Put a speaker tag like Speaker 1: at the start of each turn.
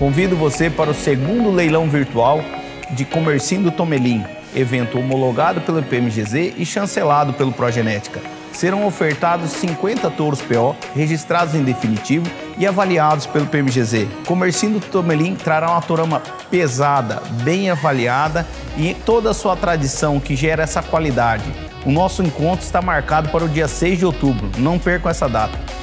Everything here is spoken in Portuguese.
Speaker 1: Convido você para o segundo leilão virtual de Comercinho do Tomelim, evento homologado pelo PMGZ e chancelado pelo Progenética. Serão ofertados 50 touros PO, registrados em definitivo e avaliados pelo PMGZ. Comercinho do Tomelim trará uma tourama pesada, bem avaliada e toda a sua tradição que gera essa qualidade. O nosso encontro está marcado para o dia 6 de outubro, não percam essa data.